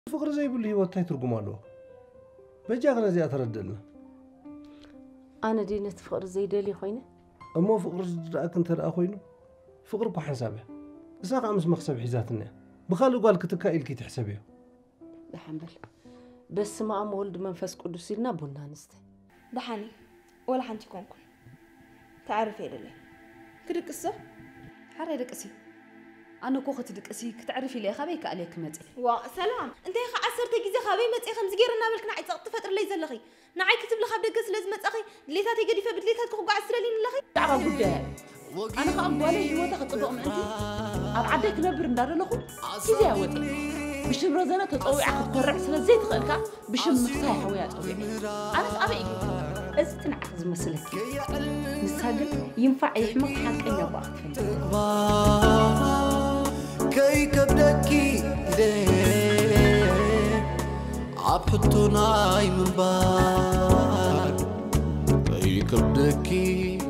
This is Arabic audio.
فقر زي بلي وتاي ترجم له بجاغنا زي أتردلنا أنا دينت فقر زي دلي خوينا أما فقر رأك أنت رأخوينه فقر بحسابه ساق عمس مخسب حيزاتنا بخالو قال كتكايل كي تحسبيه بحمل بس ما أم ولد منفس قدسي لنا بنا نستي دحاني ولا حنتي كونكم تعرفي لي كدك الصح حري دقسي أنا كوخت دقسي كتعرفي لي خبيك عليك متي وسلام انت يا عسرت جيزه خبي متي خمس غيرنا ملكنا عي تفطر لي زلخي نعي كتب لي خب دقس لازم متخي ليتاتي قديفه بدليتات كوكو عسرلين لخي دعوه قدام أنا خام بالي هو تخطبق معتي أبعدك نبر ندار لخو كذا يا ودي بشم رزانة تطوع أخذ كرع سنة زيت خلكا بشم مخصاي حويات طويعي أنا أبي أستنع أخذ مسلك نساقل ينفع يحمق حق إنه وقت كي كبدكي عبحتنا من بار كي كبدكي